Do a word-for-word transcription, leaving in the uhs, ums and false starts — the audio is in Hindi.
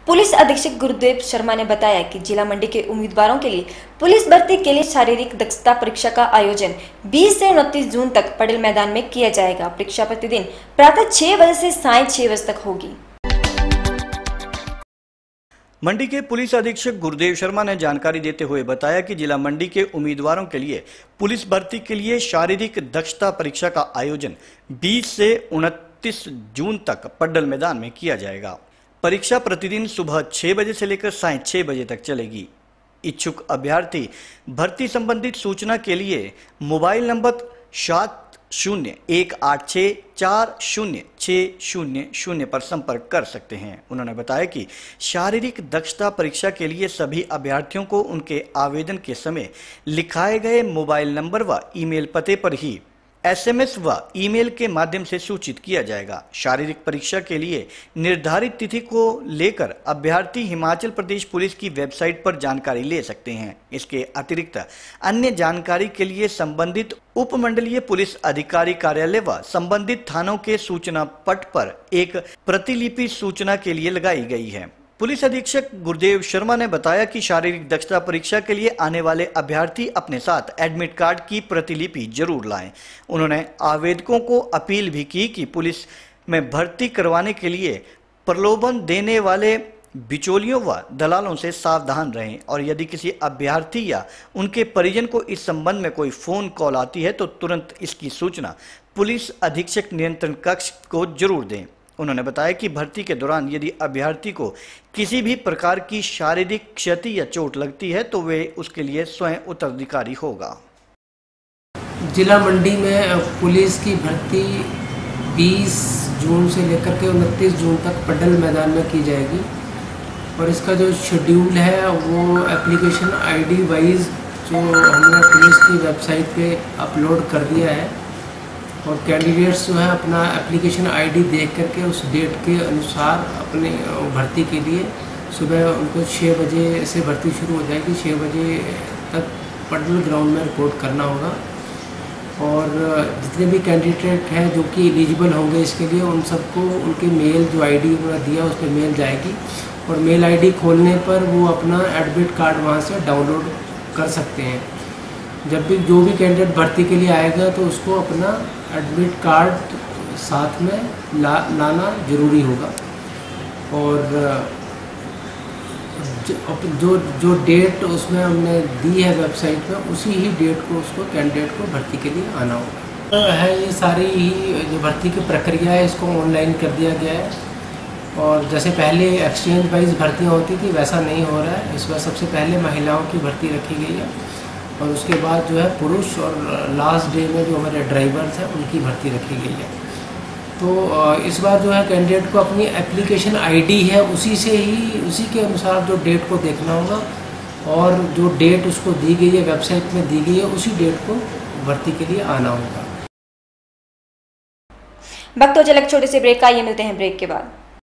पुलिस अधीक्षक गुरुदेव शर्मा ने बताया कि जिला मंडी के उम्मीदवारों के लिए पुलिस भर्ती के लिए शारीरिक दक्षता परीक्षा का आयोजन बीस से उनतीस जून तक पटेल मैदान में किया जाएगा। परीक्षा प्रतिदिन प्रातः छह बजे से सायं छह बजे तक होगी। मंडी के पुलिस अधीक्षक गुरुदेव शर्मा ने जानकारी देते हुए बताया कि जिला मंडी के उम्मीदवारों के लिए पुलिस भर्ती के लिए शारीरिक दक्षता परीक्षा का आयोजन बीस से उनतीस जून तक पड्डल मैदान में किया जाएगा। परीक्षा प्रतिदिन सुबह छह बजे से लेकर सायं छह बजे तक चलेगी। इच्छुक अभ्यर्थी भर्ती संबंधित सूचना के लिए मोबाइल नंबर सात शून्य एक आठ छः चार शून्य छः शून्य शून्य पर संपर्क कर सकते हैं। उन्होंने बताया कि शारीरिक दक्षता परीक्षा के लिए सभी अभ्यर्थियों को उनके आवेदन के समय लिखाए गए मोबाइल नंबर व ईमेल पते पर ही एसएमएस व ईमेल के माध्यम से सूचित किया जाएगा। शारीरिक परीक्षा के लिए निर्धारित तिथि को लेकर अभ्यर्थी हिमाचल प्रदेश पुलिस की वेबसाइट पर जानकारी ले सकते हैं। इसके अतिरिक्त अन्य जानकारी के लिए संबंधित उपमंडलीय पुलिस अधिकारी कार्यालय व संबंधित थानों के सूचना पट पर एक प्रतिलिपि सूचना के लिए लगाई गई है। पुलिस अधीक्षक गुरुदेव शर्मा ने बताया कि शारीरिक दक्षता परीक्षा के लिए आने वाले अभ्यर्थी अपने साथ एडमिट कार्ड की प्रतिलिपि जरूर लाएं। उन्होंने आवेदकों को अपील भी की कि पुलिस में भर्ती करवाने के लिए प्रलोभन देने वाले बिचौलियों व दलालों से सावधान रहें और यदि किसी अभ्यर्थी या उनके परिजन को इस संबंध में कोई फोन कॉल आती है तो तुरंत इसकी सूचना पुलिस अधीक्षक नियंत्रण कक्ष को जरूर दें। उन्होंने बताया कि भर्ती के दौरान यदि अभ्यर्थी को किसी भी प्रकार की शारीरिक क्षति या चोट लगती है तो वे उसके लिए स्वयं उत्तराधिकारी होगा। जिला मंडी में पुलिस की भर्ती बीस जून से लेकर के उनतीस जून तक पड्डल मैदान में की जाएगी और इसका जो शेड्यूल है वो एप्लीकेशन आईडी वाइज जो हमने पुलिस की वेबसाइट पे अपलोड कर दिया है और कैंडिडेट्स जो है अपना एप्लीकेशन आईडी देख करके उस डेट के अनुसार अपने भर्ती के लिए सुबह उनको छः बजे से भर्ती शुरू हो जाएगी। छः बजे तक पड्डल ग्राउंड में रिपोर्ट करना होगा और जितने भी कैंडिडेट हैं जो कि एलिजिबल होंगे इसके लिए उन सबको उनके मेल जो आईडी उन्होंने दिया उस पर मेल जाएगी और मेल आईडी खोलने पर वो अपना एडमिट कार्ड वहाँ से डाउनलोड कर सकते हैं। जब भी जो भी कैंडिडेट भर्ती के लिए आएगा तो उसको अपना एडमिट कार्ड साथ में ला लाना ज़रूरी होगा और जो जो डेट उसमें हमने दी है वेबसाइट पे उसी ही डेट को उसको कैंडिडेट को भर्ती के लिए आना होगा। तो है ये सारी ही जो भर्ती की प्रक्रिया है इसको ऑनलाइन कर दिया गया है और जैसे पहले एक्सचेंज वाइज भर्तियाँ होती थी वैसा नहीं हो रहा है। इस बार सबसे पहले महिलाओं की भर्ती रखी गई है और उसके बाद जो है पुरुष और लास्ट डे में जो हमारे ड्राइवर्स हैं उनकी भर्ती रखी गई है। तो इस बार जो है कैंडिडेट को अपनी एप्लीकेशन आईडी है उसी से ही उसी के अनुसार जो डेट को देखना होगा और जो डेट उसको दी गई है वेबसाइट में दी गई है उसी डेट को भर्ती के लिए आना होगा। वक्त हो चला एक छोटे से ब्रेक का, ये मिलते हैं ब्रेक के बाद।